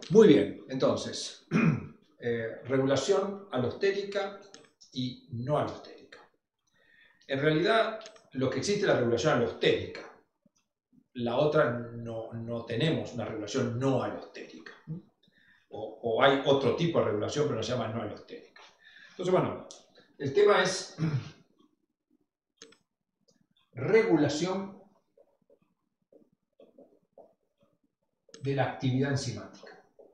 Muy bien, entonces, regulación alostérica y no alostérica. En realidad, lo que existe es la regulación alostérica. La otra no tenemos una regulación no alostérica. O hay otro tipo de regulación, pero se llama no alostérica. Entonces, bueno, el tema es regulación de la actividad enzimática.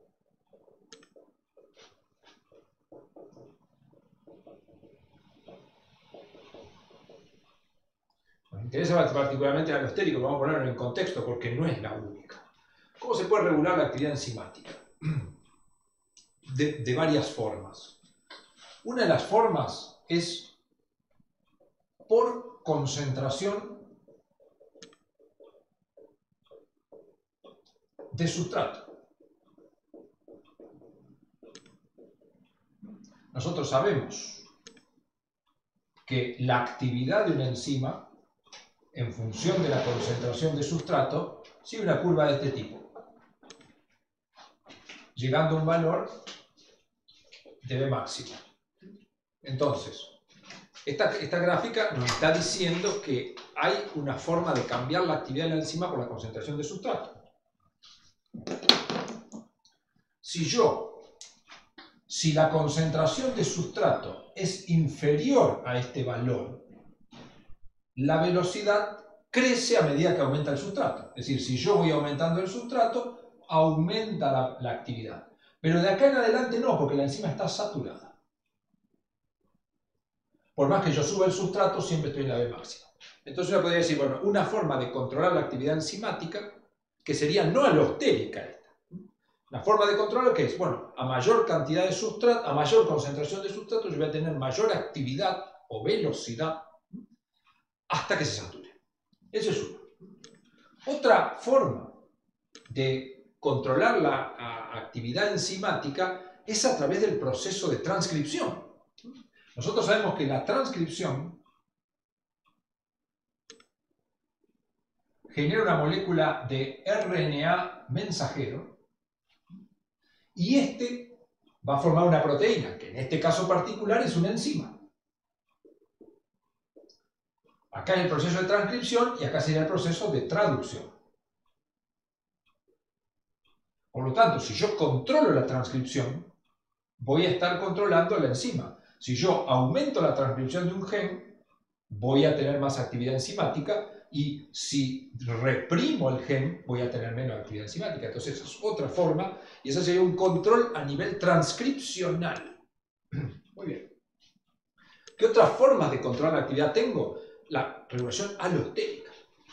Nos interesa particularmente el alostérico, vamos a ponerlo en contexto porque no es la única. ¿Cómo se puede regular la actividad enzimática? De varias formas. Una de las formas es por concentración de sustrato. Nosotros sabemos que la actividad de una enzima, en función de la concentración de sustrato, sigue una curva de este tipo, llegando a un valor de B máximo. Entonces, esta gráfica nos está diciendo que hay una forma de cambiar la actividad de la enzima por la concentración de sustrato. Si la concentración de sustrato es inferior a este valor, la velocidad crece a medida que aumenta el sustrato. Es decir, si yo voy aumentando el sustrato, aumenta la actividad. Pero de acá en adelante no, porque la enzima está saturada. Por más que yo suba el sustrato, siempre estoy en la B máxima. Entonces yo podría decir, bueno, una forma de controlar la actividad enzimática, que sería no alostérica esta. La forma de controlar que es, bueno, a mayor cantidad de sustrato, a mayor concentración de sustrato, yo voy a tener mayor actividad o velocidad hasta que se sature. Eso es uno. Otra forma de controlar la actividad enzimática es a través del proceso de transcripción. Nosotros sabemos que la transcripción genera una molécula de RNA mensajero y este va a formar una proteína, que en este caso particular es una enzima. Acá es el proceso de transcripción y acá sería el proceso de traducción. Por lo tanto, si yo controlo la transcripción, voy a estar controlando la enzima. Si yo aumento la transcripción de un gen, voy a tener más actividad enzimática, y si reprimo el gen, voy a tener menos actividad enzimática. Entonces, esa es otra forma, y ese sería un control a nivel transcripcional. Muy bien. ¿Qué otras formas de controlar la actividad tengo? La regulación alostérica.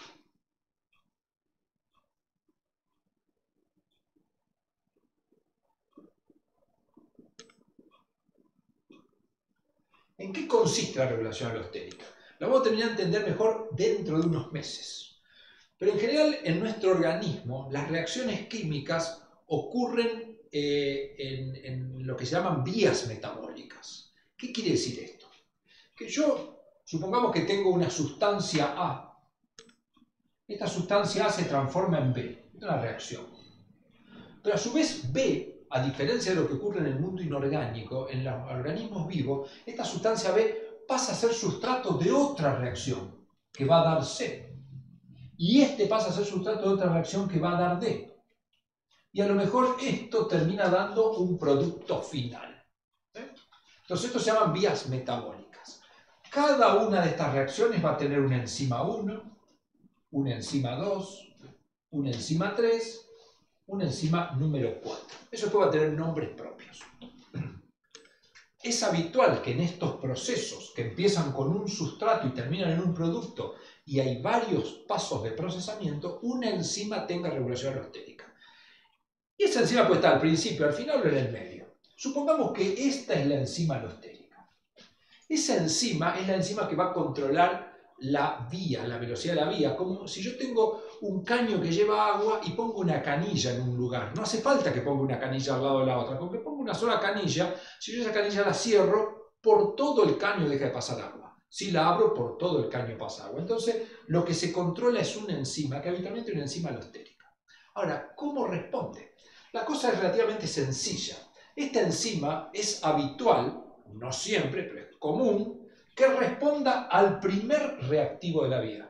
¿En qué consiste la regulación alostérica? La vamos a terminar de entender mejor dentro de unos meses. Pero en general, en nuestro organismo, las reacciones químicas ocurren en lo que se llaman vías metabólicas. ¿Qué quiere decir esto? Que yo, supongamos que tengo una sustancia A. Esta sustancia A se transforma en B. Es una reacción. Pero a su vez B, a diferencia de lo que ocurre en el mundo inorgánico, en los organismos vivos, esta sustancia B pasa a ser sustrato de otra reacción, que va a dar C. Y este pasa a ser sustrato de otra reacción que va a dar D. Y a lo mejor esto termina dando un producto final. Entonces esto se llaman vías metabólicas. Cada una de estas reacciones va a tener una enzima 1, una enzima 2, una enzima 3, una enzima número 4. Eso después va a tener nombres propios. Es habitual que en estos procesos que empiezan con un sustrato y terminan en un producto, y hay varios pasos de procesamiento, una enzima tenga regulación alostérica. Y esa enzima puede estar al principio, al final o en el medio. Supongamos que esta es la enzima alostérica. Esa enzima es la enzima que va a controlar la vía, la velocidad de la vía. Como si yo tengo un caño que lleva agua y pongo una canilla en un lugar. No hace falta que ponga una canilla al lado de la otra. Con que ponga una sola canilla, si yo esa canilla la cierro, por todo el caño deja de pasar agua. Si la abro, por todo el caño pasa agua. Entonces, lo que se controla es una enzima, que habitualmente es una enzima alostérica. Ahora, ¿cómo responde? La cosa es relativamente sencilla. Esta enzima es habitual, no siempre, pero es común, que responda al primer reactivo de la vida.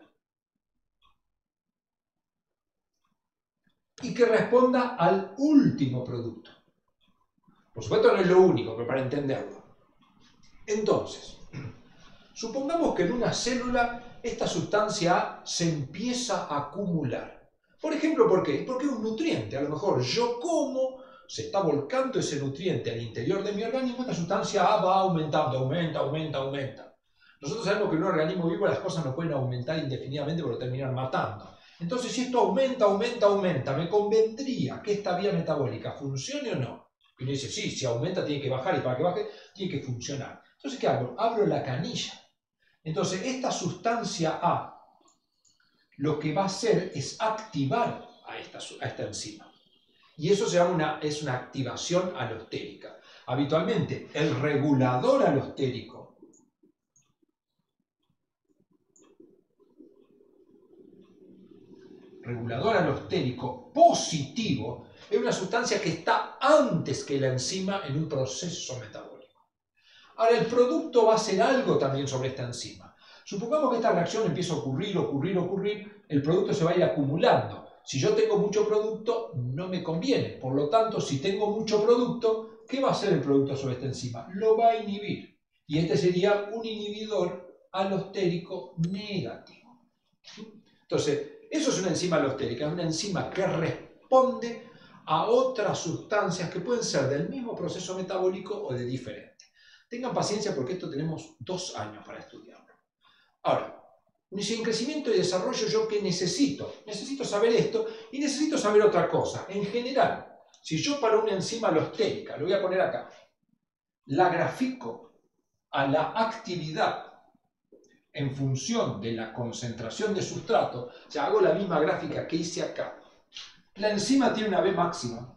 Y que responda al último producto. Por supuesto no es lo único, pero para entenderlo. Entonces, supongamos que en una célula esta sustancia A se empieza a acumular. Por ejemplo, ¿por qué? Porque es un nutriente. A lo mejor yo como, se está volcando ese nutriente al interior de mi organismo, esta sustancia A va aumentando, aumenta. Nosotros sabemos que en un organismo vivo las cosas no pueden aumentar indefinidamente porque lo terminan matando. Entonces, si esto aumenta, me convendría que esta vía metabólica funcione o no. Y uno dice, sí, si aumenta tiene que bajar y para que baje tiene que funcionar. Entonces, ¿qué hago? Abro la canilla. Entonces, esta sustancia A lo que va a hacer es activar a esta enzima. Y eso se llama es una activación alostérica. Habitualmente, el regulador alostérico positivo es una sustancia que está antes que la enzima en un proceso metabólico. Ahora, el producto va a hacer algo también sobre esta enzima. Supongamos que esta reacción empieza a ocurrir, el producto se va a ir acumulando. Si yo tengo mucho producto, no me conviene. Por lo tanto, si tengo mucho producto, ¿qué va a hacer el producto sobre esta enzima? Lo va a inhibir. Y este sería un inhibidor alostérico negativo. Entonces, eso es una enzima alostérica, es una enzima que responde a otras sustancias que pueden ser del mismo proceso metabólico o de diferente. Tengan paciencia porque esto tenemos 2 años para estudiarlo. Ahora, en crecimiento y desarrollo, ¿yo qué necesito? Necesito saber esto y necesito saber otra cosa. En general, si yo para una enzima alostérica, lo voy a poner acá, la grafico a la actividad en función de la concentración de sustrato, o sea, hago la misma gráfica que hice acá. La enzima tiene una B máxima,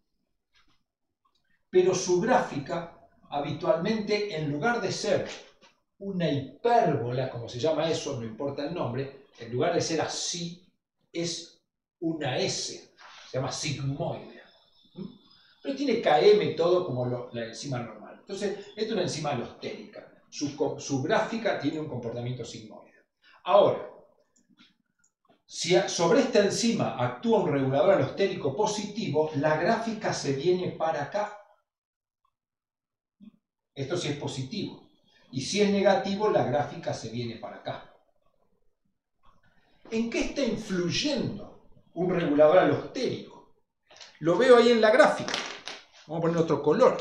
pero su gráfica habitualmente, en lugar de ser una hipérbola, como se llama eso, no importa el nombre, en lugar de ser así, es una S, se llama sigmoide. Pero tiene KM todo como la enzima normal. Entonces, esta es una enzima alostérica. Su gráfica tiene un comportamiento sigmoide. Ahora, si sobre esta enzima actúa un regulador alostérico positivo, la gráfica se viene para acá. Esto sí es positivo. Y si es negativo, la gráfica se viene para acá. ¿En qué está influyendo un regulador alostérico? Lo veo ahí en la gráfica. Vamos a poner otro color.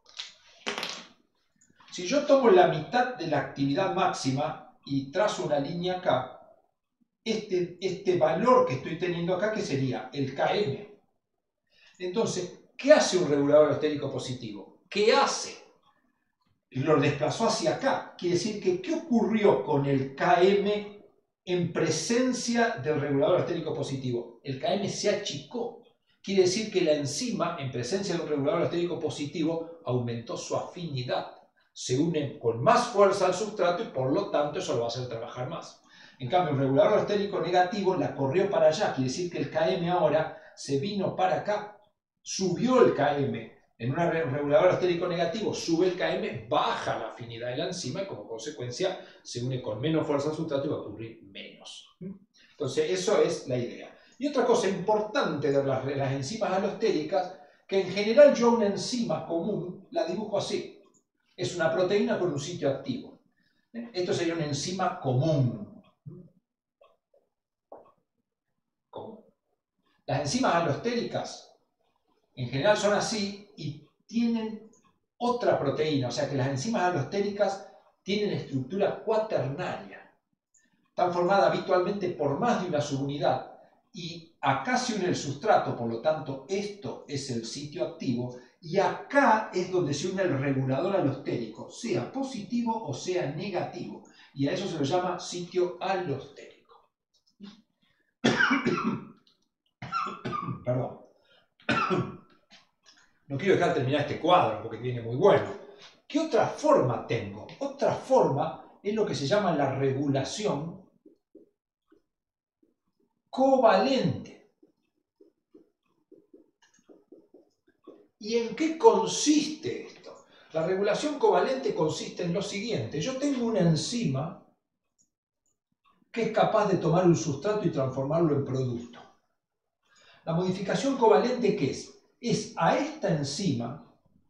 Si yo tomo la mitad de la actividad máxima y trazo una línea acá, este valor que estoy teniendo acá, que sería el Km. Entonces, ¿qué hace un regulador alostérico positivo? ¿Qué hace? Lo desplazó hacia acá. Quiere decir que, ¿qué ocurrió con el Km en presencia del regulador alostérico positivo? El Km se achicó. Quiere decir que la enzima, en presencia de un regulador alostérico positivo, aumentó su afinidad. Se une con más fuerza al sustrato y por lo tanto eso lo va a hacer trabajar más. En cambio, el regulador alostérico negativo la corrió para allá. Quiere decir que el Km ahora se vino para acá. Subió el Km. En un regulador alostérico negativo sube el Km, baja la afinidad de la enzima y como consecuencia se une con menos fuerza al sustrato y va a ocurrir menos. Entonces, eso es la idea. Y otra cosa importante de las enzimas alostéricas, que en general yo una enzima común la dibujo así. Es una proteína con un sitio activo. Esto sería una enzima común. Las enzimas alostéricas en general son así y tienen otra proteína, o sea que las enzimas alostéricas tienen estructura cuaternaria. Están formadas habitualmente por más de una subunidad y acá se une el sustrato, por lo tanto esto es el sitio activo y acá es donde se une el regulador alostérico, sea positivo o sea negativo, y a eso se lo llama sitio alostérico. Perdón. No quiero dejar de terminar este cuadro porque viene muy bueno. ¿Qué otra forma tengo? Otra forma es lo que se llama la regulación covalente. ¿Y en qué consiste esto? La regulación covalente consiste en lo siguiente. Yo tengo una enzima que es capaz de tomar un sustrato y transformarlo en producto. La modificación covalente, ¿qué es? Es a esta enzima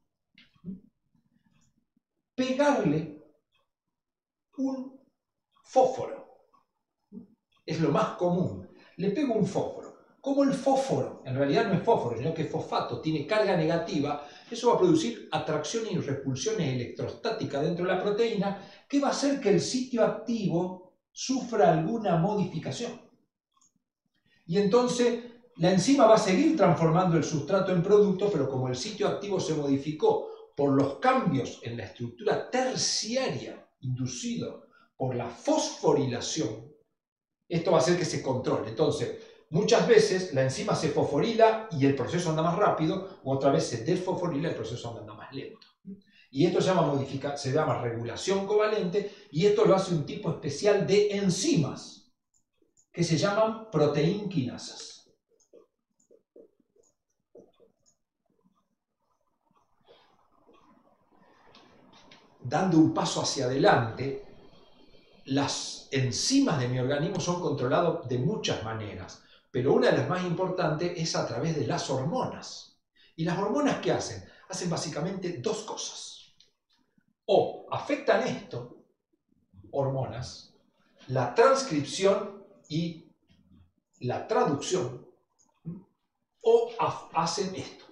pegarle un fósforo. Es lo más común. Le pego un fósforo. Como el fósforo, en realidad no es fósforo, sino que es fosfato, tiene carga negativa, eso va a producir atracciones y repulsiones electrostáticas dentro de la proteína que va a hacer que el sitio activo sufra alguna modificación. Y entonces la enzima va a seguir transformando el sustrato en producto, pero como el sitio activo se modificó por los cambios en la estructura terciaria inducido por la fosforilación, esto va a hacer que se controle. Entonces, muchas veces la enzima se fosforila y el proceso anda más rápido, o otra vez se desfosforila y el proceso anda más lento. Y esto se llama regulación covalente, y esto lo hace un tipo especial de enzimas, que se llaman proteinquinasas. Dando un paso hacia adelante, las enzimas de mi organismo son controladas de muchas maneras, pero una de las más importantes es a través de las hormonas. ¿Y las hormonas qué hacen? Hacen básicamente dos cosas. O afectan esto, hormonas, la transcripción y la traducción, o hacen esto.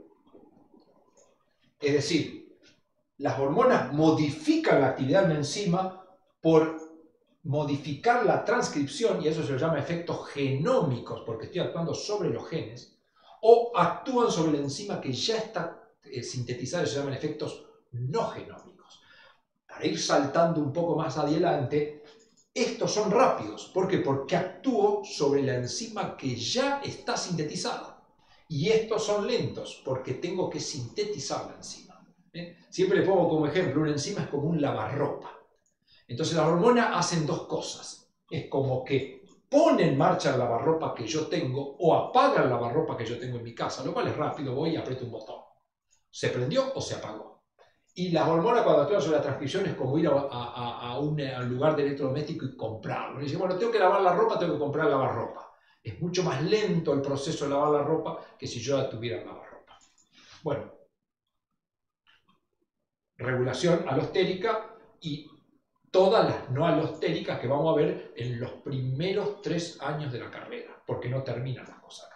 Es decir, las hormonas modifican la actividad de una enzima por modificar la transcripción, y eso se lo llama efectos genómicos, porque estoy actuando sobre los genes, o actúan sobre la enzima que ya está sintetizada, y se llaman efectos no genómicos. Para ir saltando un poco más adelante, estos son rápidos. ¿Por qué? Porque actúo sobre la enzima que ya está sintetizada. Y estos son lentos, porque tengo que sintetizar la enzima. Siempre le pongo como ejemplo, una enzima es como un lavarropa. Entonces las hormonas hacen dos cosas. Es como que pone en marcha el lavarropa que yo tengo o apaga el lavarropa que yo tengo en mi casa, lo cual es rápido, voy y aprieto un botón. ¿Se prendió o se apagó? Y las hormonas cuando actúan sobre la transcripción es como ir a un lugar de electrodoméstico y comprarlo. Y dice, bueno, tengo que lavar la ropa, tengo que comprar lavarropa. Es mucho más lento el proceso de lavar la ropa que si yo tuviera lavarropa. Bueno, regulación alostérica y todas las no alostéricas que vamos a ver en los primeros 3 años de la carrera, porque no terminan las cosas acá.